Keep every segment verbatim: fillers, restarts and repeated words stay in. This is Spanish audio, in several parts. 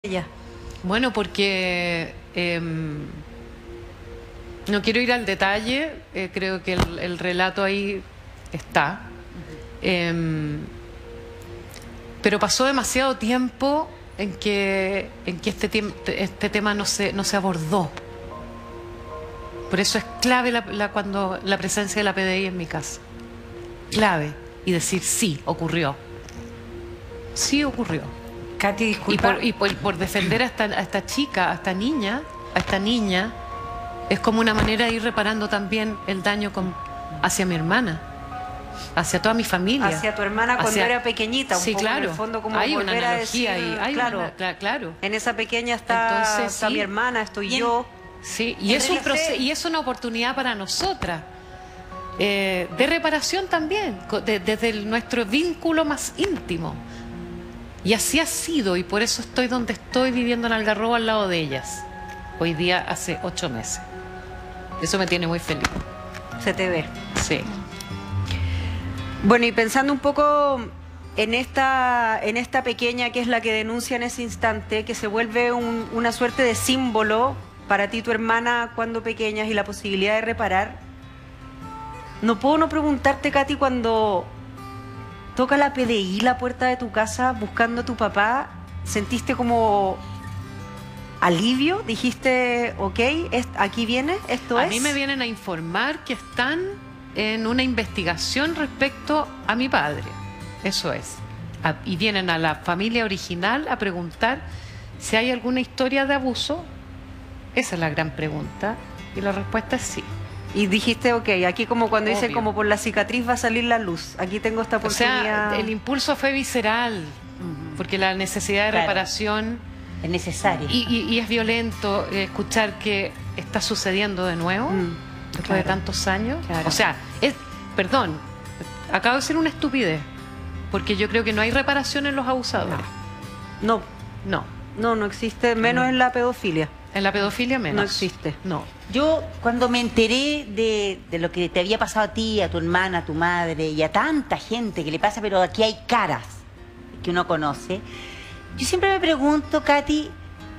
ella? Bueno, porque eh, no quiero ir al detalle, eh, creo que el, el relato ahí está, eh, pero pasó demasiado tiempo en que, en que este, este tema no se, no se abordó. Por eso es clave la, la, cuando, la presencia de la P D I en mi casa. Clave. Y decir, sí, ocurrió. Sí ocurrió. Katy, Y, disculpa. por, y por, por defender a esta, a esta chica, a esta niña, a esta niña, es como una manera de ir reparando también el daño con, hacia mi hermana, hacia toda mi familia. Hacia tu hermana cuando hacia, era pequeñita, un sí, poco claro, en el fondo como hay una volver a analogía decir, ahí, hay claro, una, cla- claro. en esa pequeña está, Entonces, está sí. mi hermana, estoy Y en- yo. Sí, y es, un proce- y es una oportunidad para nosotras, eh, de reparación también, co- de- desde el- nuestro vínculo más íntimo. Y así ha sido, y por eso estoy donde estoy, viviendo en Algarrobo al lado de ellas. Hoy día hace ocho meses. Eso me tiene muy feliz. Se te ve. Sí. Bueno, y pensando un poco en esta, en esta pequeña que es la que denuncia en ese instante, que se vuelve un- una suerte de símbolo para ti, tu hermana, cuando pequeñas y la posibilidad de reparar, no puedo no preguntarte, Katy, cuando toca la P D I la puerta de tu casa buscando a tu papá, ¿sentiste como alivio? ¿Dijiste, ok, es- aquí viene, esto A es? mí me vienen a informar que están en una investigación respecto a mi padre. Eso es. A- y vienen a la familia original a preguntar si hay alguna historia de abuso. Esa es la gran pregunta. Y la respuesta es sí. Y dijiste, ok, aquí como cuando dicen Obvio. como por la cicatriz va a salir la luz. Aquí tengo esta O oportunidad. sea, el impulso fue visceral, porque la necesidad de Claro. reparación, Es necesario. y, y- y es violento eh, escuchar que está sucediendo de nuevo, Mm, después de claro. tantos años. Claro. O sea, es, perdón, acabo de decir una estupidez, porque yo creo que no hay reparación en los abusadores. No, No. no, no existe, menos en la pedofilia. En la pedofilia menos. No existe. No. Yo, cuando me enteré de, de lo que te había pasado a ti, a tu hermana, a tu madre y a tanta gente que le pasa, pero aquí hay caras que uno conoce, yo siempre me pregunto, Katy,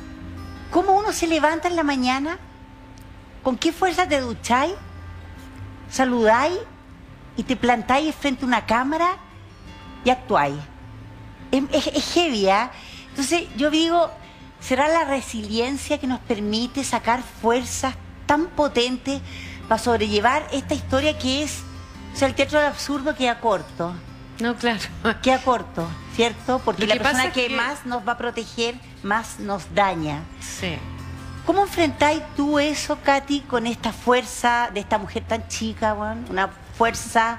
¿cómo uno se levanta en la mañana? ¿Con qué fuerza te ducháis? ¿Saludáis? ¿Y te plantáis frente a una cámara y actuáis? Es, es, es heavy, ¿ah? Entonces yo digo, ¿será la resiliencia que nos permite sacar fuerzas tan potentes para sobrellevar esta historia que es, o sea, el teatro del absurdo queda corto, No, claro. queda corto, ¿cierto? Porque Lo la que persona pasa es que, que- más nos va a proteger, más nos daña. Sí. ¿Cómo enfrentáis tú eso, Katy, con esta fuerza de esta mujer tan chica, weón? Una fuerza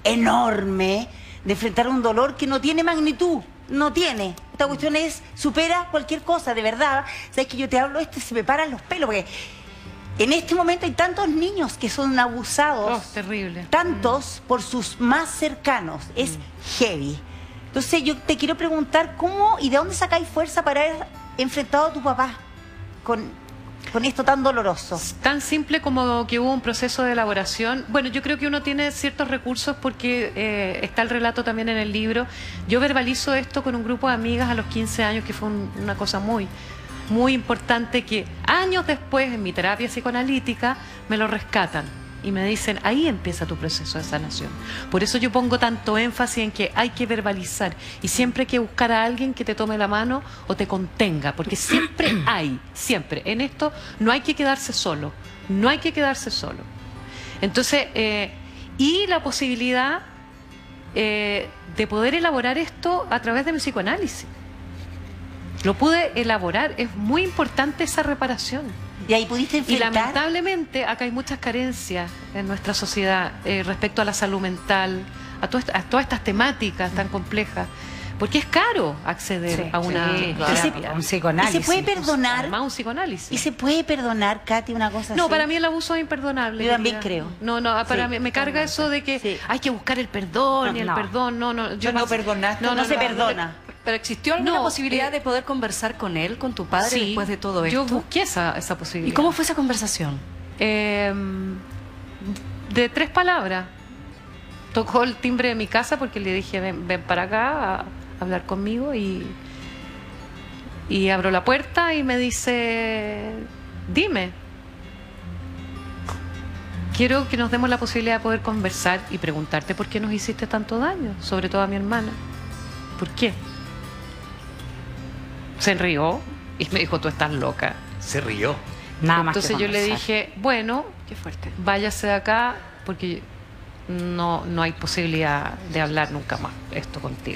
enorme de enfrentar un dolor que no tiene magnitud, no tiene. Esta cuestión es, supera cualquier cosa, de verdad. Sabes que yo te hablo esto y se me paran los pelos, porque en este momento hay tantos niños que son abusados, Oh, terrible. tantos por sus más cercanos. Es heavy. Entonces yo te quiero preguntar cómo y de dónde sacáis fuerza para haber enfrentado a tu papá con, con esto tan doloroso. Tan simple como que hubo un proceso de elaboración. Bueno, yo creo que uno tiene ciertos recursos porque eh, está el relato también en el libro. Yo verbalizo esto con un grupo de amigas a los quince años, que fue un- una cosa muy, muy importante, que años después en mi terapia psicoanalítica me lo rescatan y me dicen, ahí empieza tu proceso de sanación. Por eso yo pongo tanto énfasis en que hay que verbalizar y siempre hay que buscar a alguien que te tome la mano o te contenga, porque siempre hay, siempre. En esto no hay que quedarse solo, no hay que quedarse solo. Entonces, eh, y la posibilidad eh, de poder elaborar esto a través de mi psicoanálisis. Lo pude elaborar, es muy importante esa reparación. Y ahí pudiste Y enfrentar. lamentablemente acá hay muchas carencias en nuestra sociedad eh, respecto a la salud mental, a, to- a todas estas temáticas tan complejas, porque es caro acceder Sí, a una sí, claro. terapia. Un ¿Y psicoanálisis. se puede perdonar? Además, un psicoanálisis. ¿Y se puede perdonar, Katy, una cosa No, así? para mí el abuso es imperdonable. Yo también querida. creo. No, no, para Sí, mí me carga eso de que Sí. hay que buscar el perdón y el No. perdón. No, no, yo no perdonaste, No, se perdona. ¿Pero existió alguna No, posibilidad eh, de poder conversar con él, con tu padre, Sí, después de todo yo esto? busqué esa, esa posibilidad. ¿Y cómo fue esa conversación? Eh, de tres palabras. Tocó el timbre de mi casa porque le dije, ven, ven para acá a hablar conmigo y, Y abro la puerta y me dice, dime. Quiero que nos demos la posibilidad de poder conversar y preguntarte por qué nos hiciste tanto daño, sobre todo a mi hermana. ¿Por qué? Se rió y me dijo, tú estás loca. Se rió. Nada más que Entonces yo le conversar. dije, bueno, Qué fuerte. váyase de acá porque no, no hay posibilidad de hablar nunca más esto contigo.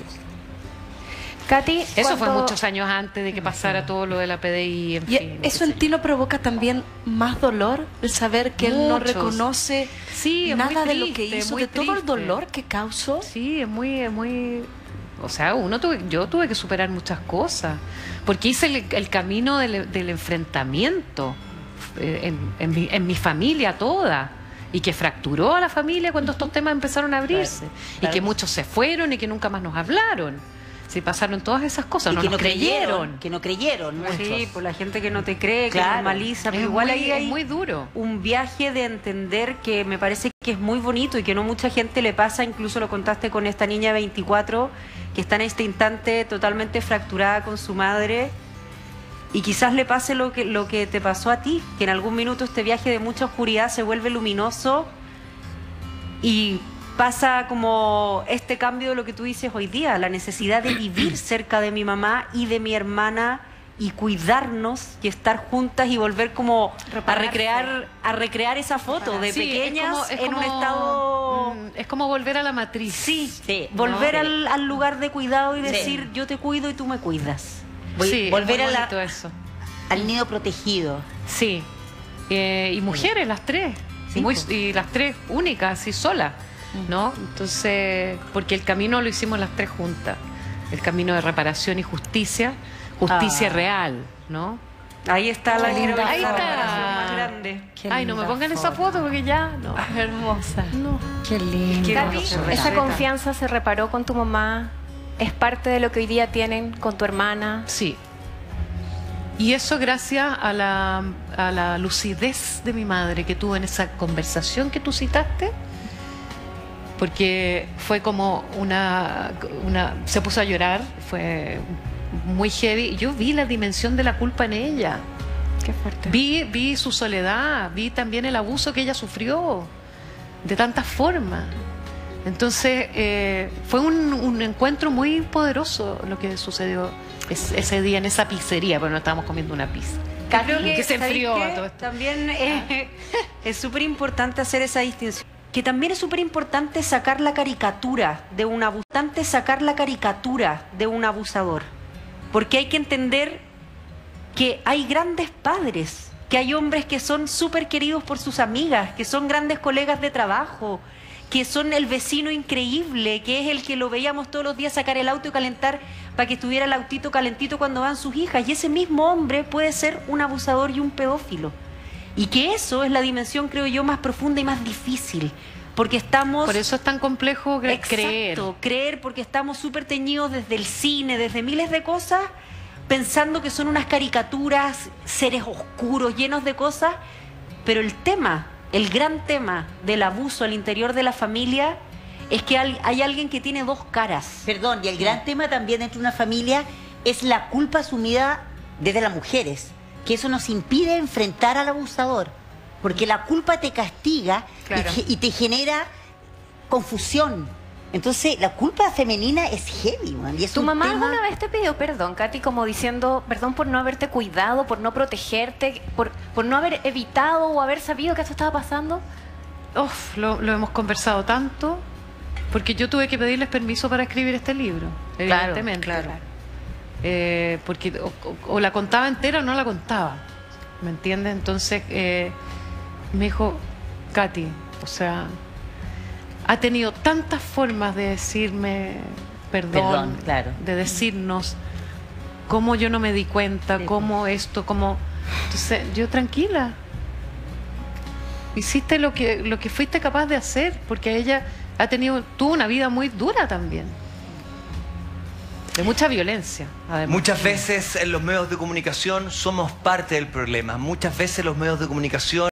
Katy, Eso fue cuando- muchos años antes de que pasara todo lo de la P D I, en ¿Y fin. eso qué en sé ti yo. no provoca también más dolor? El saber que él no Muchos. reconoce Sí, es muy nada de lo que triste, hizo, muy de todo el triste. dolor que causó. Sí, es muy, es muy... O sea, uno tuve, yo tuve que superar muchas cosas, porque hice el, el camino del, del enfrentamiento eh, en, en mi, en mi familia toda, y que fracturó a la familia cuando estos temas empezaron a abrirse, Claro, y claro. que muchos se fueron y que nunca más nos hablaron. Sí, pasaron todas esas cosas, Y no que nos no creyeron, creyeron. que no creyeron muchos. Sí, por la gente que no te cree, que Claro. normaliza, pero Es igual muy- ahí es hay muy duro. un viaje de entender que me parece que es muy bonito y que no mucha gente le pasa, incluso lo contaste con esta niña de veinticuatro, que está en este instante totalmente fracturada con su madre, y quizás le pase lo que, lo que te pasó a ti, que en algún minuto este viaje de mucha oscuridad se vuelve luminoso y pasa como este cambio de lo que tú dices hoy día, la necesidad de vivir cerca de mi mamá y de mi hermana y cuidarnos y estar juntas y volver como a Repararse. recrear a recrear esa foto de Sí, es pequeñas como- es en un como- estado mm, es como volver a la matriz. sí, Sí, volver no. al, al lugar de cuidado y Sí. decir yo te cuido y tú me cuidas. Voy- Sí, volver es muy a la- bonito eso. Al nido protegido. Sí. Eh, y mujeres, las tres. Sí, Muy- pues. y las tres únicas, así solas, ¿no? Entonces, porque el camino lo hicimos las tres juntas. El camino de reparación y justicia, justicia Ah. real, ¿no? Ahí está la Qué libro linda Ahí la está. reparación más grande. Qué Ay, no me linda pongan esa foto porque ya, no. Hermosa. No. Qué lindo. Qué Katy, bonito. esa Receta. confianza se reparó con tu mamá, es parte de lo que hoy día tienen con tu hermana. Sí. Y eso gracias a la, a la lucidez de mi madre que tuvo en esa conversación que tú citaste, porque fue como una, una se puso a llorar, fue muy heavy. Yo vi la dimensión de la culpa en ella, Qué fuerte. vi, vi su soledad, vi también el abuso que ella sufrió de tantas formas. Entonces eh, fue un, un encuentro muy poderoso lo que sucedió es- ese día en esa pizzería, pero no estábamos comiendo una pizza. Yo creo que se ¿sabéis enfrió qué? todo esto. También eh, es súper importante hacer esa distinción. Que también es súper importante sacar la caricatura de un abusante, sacar la caricatura de un abusador. Porque hay que entender que hay grandes padres, que hay hombres que son súper queridos por sus amigas, que son grandes colegas de trabajo, que son el vecino increíble, que es el que lo veíamos todos los días sacar el auto y calentar para que estuviera el autito calentito cuando van sus hijas. Y ese mismo hombre puede ser un abusador y un pedófilo. Y que eso es la dimensión, creo yo, más profunda y más difícil. Porque estamos... Por eso es tan complejo cre- Exacto, creer. creer porque estamos súper teñidos desde el cine, desde miles de cosas, pensando que son unas caricaturas, seres oscuros, llenos de cosas, pero el tema, el gran tema del abuso al interior de la familia es que hay, hay alguien que tiene dos caras. Perdón, y el gran tema también dentro de una familia es la culpa asumida desde las mujeres, que eso nos impide enfrentar al abusador, porque la culpa te castiga y Claro. ge- y, te genera confusión. Entonces, la culpa femenina es heavy, man, y es ¿Tu un mamá tema- alguna vez te pidió perdón, Katy, como diciendo perdón por no haberte cuidado, por no protegerte, por, por no haber evitado o haber sabido que esto estaba pasando? Uf, lo, lo hemos conversado tanto, porque yo tuve que pedirles permiso para escribir este libro, Claro, evidentemente. claro. Eh, porque o, o- o la contaba entera o no la contaba, ¿me entiendes? Entonces eh, me dijo, Katy, o sea, ha tenido tantas formas de decirme perdón, Perdón, claro. de decirnos cómo yo no me di cuenta, Sí. cómo esto, cómo... Entonces, yo tranquila. Hiciste lo que, lo que fuiste capaz de hacer, porque ella ha tenido, tuvo una vida muy dura también. De mucha violencia, además. Muchas veces en los medios de comunicación somos parte del problema. Muchas veces los medios de comunicación